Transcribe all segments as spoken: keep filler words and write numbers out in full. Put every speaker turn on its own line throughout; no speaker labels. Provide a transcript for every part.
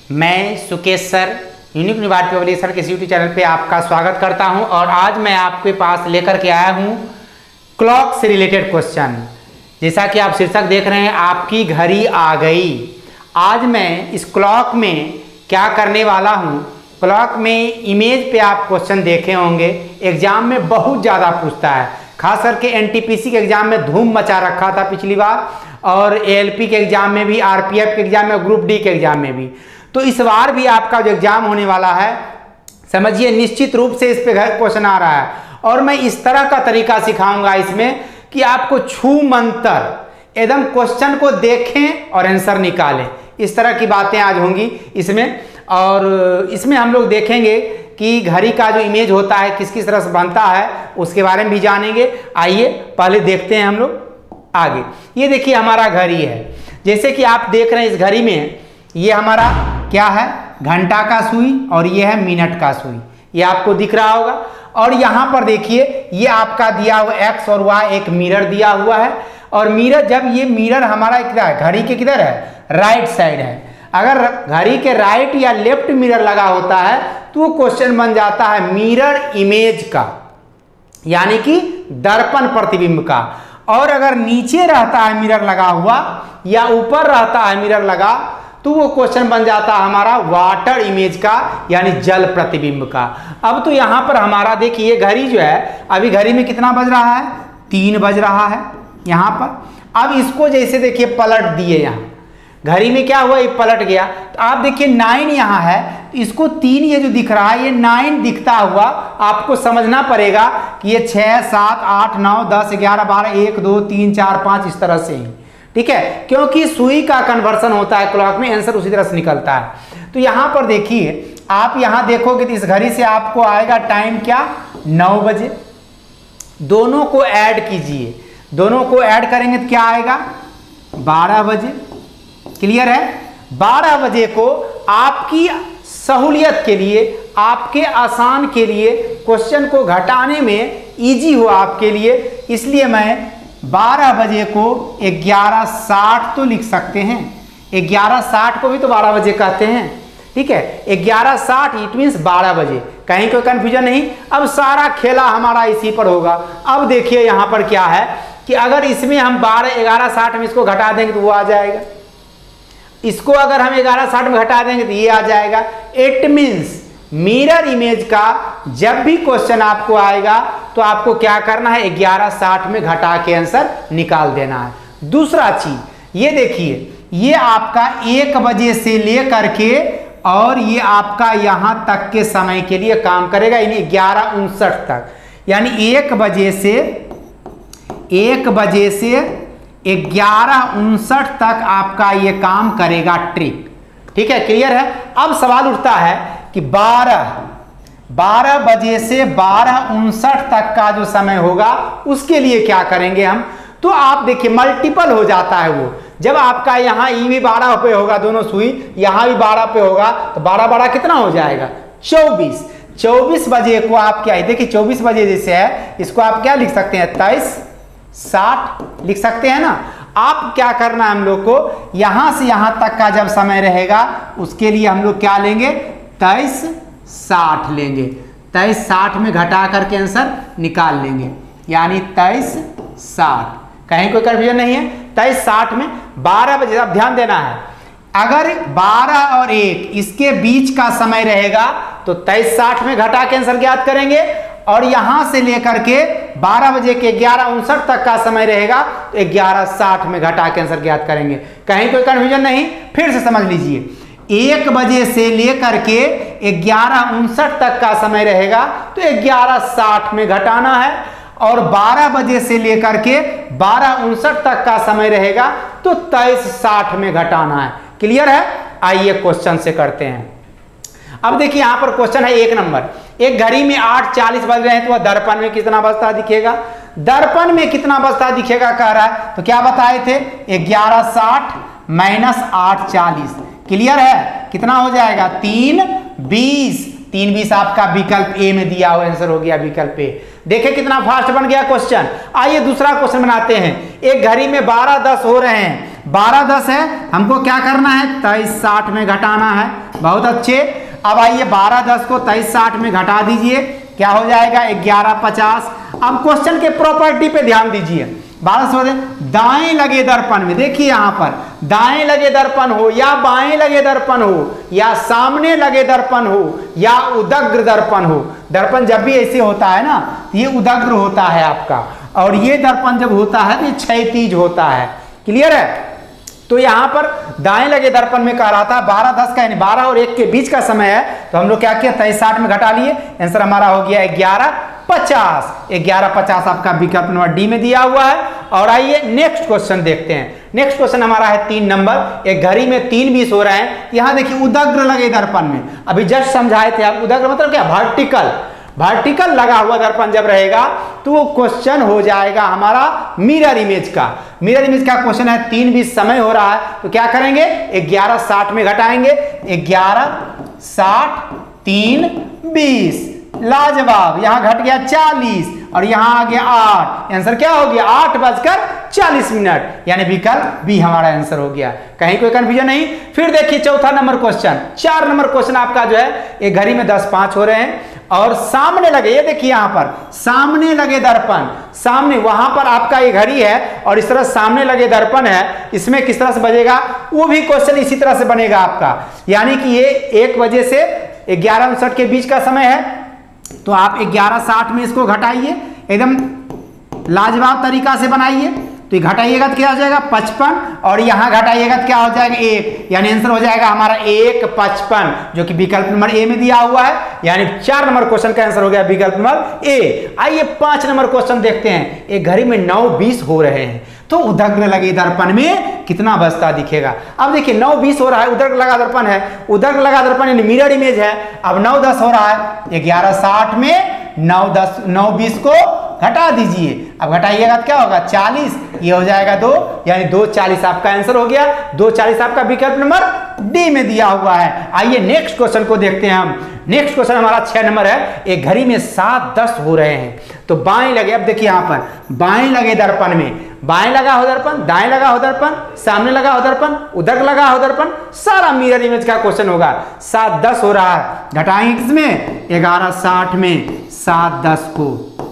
मैं Sukesh sir unique न्यूवार्ड publisher के यूट्यूब चैनल पे आपका स्वागत करता हूं और आज मैं आपके पास लेकर के आया हूं क्लॉक से रिलेटेड क्वेश्चन। जैसा कि आप शीर्षक देख रहे हैं, आपकी घड़ी आ गई। आज मैं इस क्लॉक में क्या करने वाला हूं, क्लॉक में इमेज पे आप क्वेश्चन देखे होंगे, एग्जाम में बहुत ज़्यादा पूछता है, खास करके एनटीपीसी के एग्जाम में धूम मचा रखा था पिछली बार, और एएलपी के एग्जाम में भी, आरपीएफ के एग्जाम में, ग्रुप डी के एग्जाम में भी। तो इस बार भी आपका जो एग्जाम होने वाला है, समझिए निश्चित रूप से इस पे क्वेश्चन आ रहा है और मैं इस तरह का तरीका सिखाऊंगा इसमें कि आपको छू मंतर एकदम क्वेश्चन को देखें और आंसर निकालें। इस तरह की बातें आज होंगी इसमें, और इसमें हम लोग देखेंगे कि घड़ी का जो इमेज होता है किस किस तरह से बनता है, उसके बारे में भी जानेंगे। आइए पहले देखते हैं हम लोग आगे। ये देखिए हमारा घड़ी है, जैसे कि आप देख रहे हैं इस घड़ी में ये हमारा क्या है, घंटा का सुई, और ये है मिनट का सुई, ये आपको दिख रहा होगा। और यहाँ पर देखिए ये आपका दिया हुआ एक्स और वाई, एक मिरर दिया हुआ है, और मिरर, जब ये मिरर हमारा किधर है, घड़ी के किधर है, राइट साइड है। अगर घड़ी के राइट या लेफ्ट मिरर लगा होता है तो वो क्वेश्चन बन जाता है मिरर इमेज का, यानी कि दर्पण प्रतिबिंब का। और अगर नीचे रहता है मिरर लगा हुआ या ऊपर रहता है मिरर लगा तो वो क्वेश्चन बन जाता है हमारा वाटर इमेज का, यानी जल प्रतिबिंब का। अब तो यहाँ पर हमारा देखिए घड़ी जो है, अभी घड़ी में कितना बज रहा है, तीन बज रहा है यहाँ पर। अब इसको जैसे देखिए पलट दिए, यहाँ घड़ी में क्या हुआ, ये पलट गया, तो आप देखिए नाइन यहाँ है, तो इसको तीन ये जो दिख रहा है, ये नाइन दिखता हुआ आपको समझना पड़ेगा कि ये छः सात आठ नौ दस ग्यारह बारह एक दो तीन चार पाँच इस तरह से ही, ठीक है, क्योंकि सुई का कन्वर्सन होता है क्लॉक में, आंसर उसी तरह से निकलता है। तो यहाँ पर देखिए, आप यहाँ देखोगे तो इस घड़ी से आपको आएगा टाइम क्या, नौ बजे। दोनों को ऐड कीजिए, दोनों को ऐड करेंगे तो क्या आएगा, बारह बजे। क्लियर है। बारह बजे को आपकी सहूलियत के लिए, आपके आसान के लिए, क्वेश्चन को घटाने में इजी हो आपके लिए, इसलिए मैं बारह बजे को ग्यारह साठ तो लिख सकते हैं। ग्यारह साठ को भी तो बारह बजे कहते हैं, ठीक है। ग्यारह साठ इट मीन्स बारह बजे, कहीं कोई कंफ्यूजन नहीं। अब सारा खेला हमारा इसी पर होगा। अब देखिए यहाँ पर क्या है कि अगर इसमें हम बारह ग्यारह साठ में इसको घटा देंगे तो वो आ जाएगा, इसको अगर हम ग्यारह साठ में घटा देंगे तो ये आ जाएगा। इट मीन्स मिरर इमेज का जब भी क्वेश्चन आपको आएगा तो आपको क्या करना है, ग्यारह साठ में घटा के आंसर निकाल देना है। दूसरा चीज ये देखिए, ये आपका एक बजे से लेकर के और ये आपका यहां तक के समय के लिए काम करेगा, यानी ग्यारह उनसठ तक, यानी एक बजे से एक बजे से ग्यारह उनसठ तक आपका ये काम करेगा ट्रिक, ठीक है। क्लियर है। अब सवाल उठता है कि बारह बारह बजे से बारह उनसठ तक का जो समय होगा उसके लिए क्या करेंगे हम। तो आप देखिए मल्टीपल हो जाता है वो, जब आपका यहाँ ई भी बारह पे होगा, दोनों सुई यहाँ भी बारह पे होगा, तो बारह बारह कितना हो जाएगा, चौबीस। चौबीस बजे को आप क्या है, देखिए चौबीस बजे जैसे है, इसको आप क्या लिख सकते हैं, तेईस साठ लिख सकते हैं ना। आप क्या करना है हम लोग को, यहां से यहां तक का जब समय रहेगा उसके लिए हम लोग क्या लेंगे, तेईस साठ लेंगे। तेईस साठ में घटा करके आंसर निकाल लेंगे, यानी तेईस साठ, कहीं कोई कंफ्यूजन नहीं है। तेईस साठ में बारह बजे, अब ध्यान देना है, अगर बारह और एक इसके बीच का समय रहेगा तो तेईस साठ में घटा के आंसर ज्ञात करेंगे, और यहां से लेकर के बारह बजे के ग्यारह उनसठ तक का समय रहेगा तो ग्यारह साठ में घटा के आंसर ज्ञात करेंगे। कहीं कोई कंफ्यूजन नहीं, फिर से समझ लीजिए, एक बजे से लेकर के ग्यारह उनसठ तक का समय रहेगा तो ग्यारह साठ में घटाना है, और बारह बजे से लेकर के बारह उनसठ तक का समय रहेगा तो तेईस साठ में घटाना है। क्लियर है। आइए क्वेश्चन से करते हैं। अब देखिए यहाँ पर क्वेश्चन है एक नंबर, एक घड़ी में आठ चालीस बज रहे हैं, तो वह दर्पण में कितना बजता दिखेगा, दर्पण में कितना बजता दिखेगा कह रहा है। तो क्या बताए थे, ग्यारह साठ माइनस आठ चालीस। क्लियर है। कितना हो जाएगा, तीन बीस। तीन बीस आपका विकल्प ए में दिया हुआ आंसर हो गया, विकल्प ए। देखिए कितना फास्ट बन गया क्वेश्चन। आइए दूसरा क्वेश्चन बनाते हैं। एक घड़ी में बारह दस हो रहे हैं, बारह दस है, हमको क्या करना है, तेईस साठ में घटाना है। बहुत अच्छे। अब आइए बारह दस को तेईस साठ में घटा दीजिए, क्या हो जाएगा, ग्यारह पचास। अब क्वेश्चन के प्रॉपर्टी पे ध्यान दीजिए। बारह सौ दाएं लगे दर्पण में, देखिए यहां पर दाएं लगे दर्पण हो या बाएं लगे दर्पण हो या सामने लगे दर्पण हो या उदग्र दर्पण हो। दर्पण जब भी ऐसे होता है ना, ये उदग्र होता है आपका, और ये दर्पण जब होता है तो ये क्षैतिज होता है। क्लियर है। तो यहां पर दाएं लगे दर्पण में कह रहा था बारह दस का, यानी बारह और एक के बीच का समय है, तो हम लोग क्या किया, तेईस साठ में घटा लिए। आंसर हमारा हो गया ग्यारह पचास। ग्यारह पचास आपका विकल्प नंबर डी में दिया हुआ है। और आइए नेक्स्ट क्वेश्चन देखते हैं। नेक्स्ट क्वेश्चन हमारा है तीन नंबर। एक घड़ी में तीन बीस हो रहे हैं, यहां देखिए उदग्र लगे दर्पण में, अभी जस्ट समझाए थे आप। उदग्र मतलब क्या, वर्टिकल। वर्टिकल लगा हुआ दर्पण जब रहेगा तो वो क्वेश्चन हो जाएगा हमारा मिरर इमेज का। मिरर इमेज का क्वेश्चन है, तीन बीस समय हो रहा है, तो क्या करेंगे, ग्यारह साठ में घटाएंगे। ग्यारह साठ तीन बीस, लाजवाब। यहां घट गया चालीस और यहां आ गया आठ। आंसर क्या हो गया, आठ बजकर चालीस मिनट, यानी विकल्प बी हमारा आंसर हो गया। कहीं कोई कंफ्यूजन नहीं। फिर देखिए चौथा नंबर क्वेश्चन, चार नंबर क्वेश्चन आपका जो है, एक घड़ी में दस पांच हो रहे हैं और सामने लगे, ये देखिए यहां पर सामने लगे दर्पण, सामने वहां पर आपका ये घड़ी है और इस तरह सामने लगे दर्पण है, इसमें किस तरह से बजेगा, वो भी क्वेश्चन इसी तरह से बनेगा आपका। यानी कि ये एक बजे से ग्यारह उनसठ के बीच का समय है, तो आप ग्यारह साठ में इसको घटाइए, एकदम लाजवाब तरीका से बनाइए। तो ये घटाइएगा तो क्या हो जाएगा, पचपन, और यहां घटाइएगा तो क्या हो जाएगा, एक, यानी आंसर हो जाएगा हमारा एक पचपन, जो कि विकल्प नंबर ए में दिया हुआ है। यानी चार नंबर क्वेश्चन का आंसर हो गया विकल्प नंबर ए। आइए पांच नंबर क्वेश्चन देखते हैं। एक घड़ी में नौ बीस हो रहे हैं, तो उदग्र लगे दर्पण में कितना बजता दिखेगा। अब देखिए नौ बीस हो रहा है, उदग्र लगा दर्पण है, उदग्र लगा दर्पण यानी मिरर इमेज है। अब नौ दस हो रहा है, ग्यारह साठ में नौ दस नौ बीस को घटा दीजिए। अब घटाइएगा तो क्या होगा, चालीस, ये हो जाएगा दो, यानी दो चालीस आपका आंसर हो गया। दो चालीस आपका विकल्प नंबर डी में दिया हुआ है। आइए नेक्स्ट क्वेश्चन को देखते हैं हम। नेक्स्ट क्वेश्चन हमारा छह नंबर है। एक घड़ी में सात दस हो रहे हैं, तो बाएं लगे, अब देखिए यहां पर बाएं लगे दर्पण में, बाएं लगा हो दर्पण, दाएं लगा हो दर्पण, सामने लगा हो दर्पण, उधर लगा हो दर्पण, सारा मिरर इमेज का क्वेश्चन होगा। सात दस हो रहा है, घटाएंगे किसमें, ग्यारह साठ में सात दस को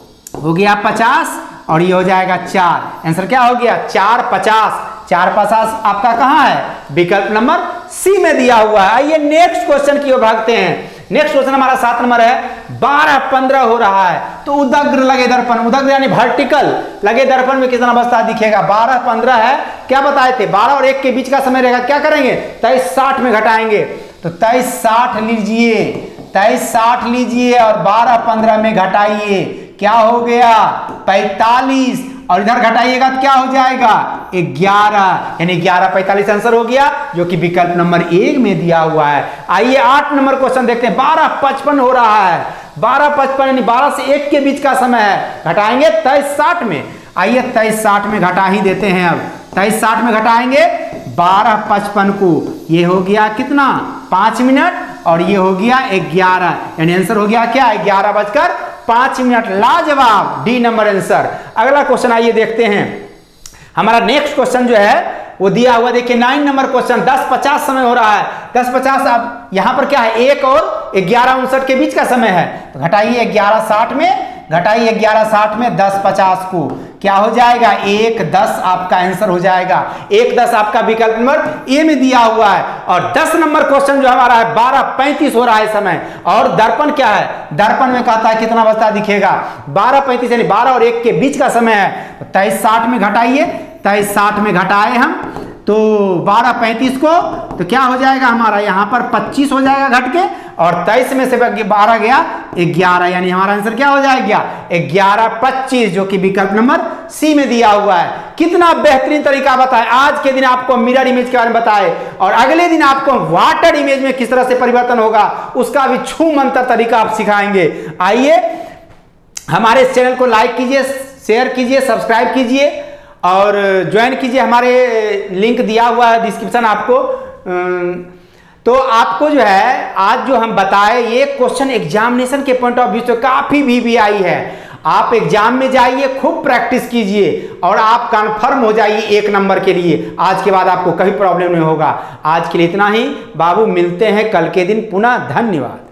हो गया पचास, और ये हो जाएगा चार। आंसर क्या हो गया, चार पचास। चार पचास आपका कहां है, विकल्प नंबर सी में दिया हुआ है। आइए नेक्स्ट क्वेश्चन की ओर भागते हैं। नेक्स्ट क्वेश्चन हमारा सात नंबर है। बारह पंद्रह हो रहा है, तो उदग्र लगे दर्पण, उदग्र यानी वर्टिकल लगे दर्पण में कितना बजता दिखेगा। बारह पंद्रह है, क्या बताए थे, बारह और एक के बीच का समय रहेगा, क्या करेंगे, तेईस साठ में घटाएंगे। तो तेईस साठ लीजिए, तेईस साठ लीजिए और बारह पंद्रह में घटाइए, क्या हो गया, पैंतालीस, और इधर घटाइएगा तो क्या हो जाएगा, ग्यारह, यानी ग्यारह पैंतालीस आंसर हो गया, जो कि विकल्प नंबर एक में दिया हुआ है। आइए आठ नंबर क्वेश्चन देखते हैं। बारह पचपन हो रहा है, बारह पचपन यानी बारह से एक के बीच का समय है, घटाएंगे तेईस साठ में। आइए तेईस साठ में घटा ही देते हैं। अब तेईस साठ में घटाएंगे बारह पचपन को, ये हो गया कितना, पांच मिनट, और ये हो गया ग्यारह, यानी आंसर हो गया क्या, ग्यारह बजकर पांच मिनट। लाजवाब, डी नंबर आंसर। अगला क्वेश्चन आइए देखते हैं। हमारा नेक्स्ट क्वेश्चन जो है वो दिया हुआ, देखिए नाइन नंबर क्वेश्चन। दस पचास समय हो रहा है, दस पचास, अब यहां पर क्या है, एक और ग्यारह उनसठ के बीच का समय है, तो घटाइए ग्यारह साठ में, घटाइए ग्यारह साठ में दस पचास को, क्या हो जाएगा, एक दस आपका आंसर हो जाएगा। एक दस आपका विकल्प नंबर ए में दिया हुआ है। और दस नंबर क्वेश्चन जो हमारा है, बारह पैंतीस हो रहा है समय, और दर्पण क्या है, दर्पण में कहता है कितना बजता दिखेगा, बारह पैंतीस, यानी बारह और एक के बीच का समय है। तो तेईस साठ में घटाइए, तेईस साठ में घटाए हम तो बारह पैंतीस को, तो क्या हो जाएगा हमारा, यहां पर पच्चीस हो जाएगा घट के, और तेईस में से बारह गया ग्यारह, यानी हमारा आंसर क्या हो जाएगा, ग्यारह पच्चीस, जो कि विकल्प नंबर सी में दिया हुआ है। कितना बेहतरीन तरीका बताए। आज के दिन आपको मिरर इमेज के बारे में बताए, और अगले दिन आपको वाटर इमेज में किस तरह से परिवर्तन होगा उसका भी छू मंतर तरीका आप सिखाएंगे। आइए हमारे इस चैनल को लाइक कीजिए, शेयर कीजिए, सब्सक्राइब कीजिए और ज्वाइन कीजिए। हमारे लिंक दिया हुआ है डिस्क्रिप्शन आपको। तो आपको जो है आज जो हम बताए ये क्वेश्चन एग्जामिनेशन के पॉइंट ऑफ व्यू से काफी वी वी आई है, आप एग्जाम में जाइए, खूब प्रैक्टिस कीजिए और आप कन्फर्म हो जाइए एक नंबर के लिए। आज के बाद आपको कभी प्रॉब्लम नहीं होगा। आज के लिए इतना ही बाबू, मिलते हैं कल के दिन पुनः। धन्यवाद।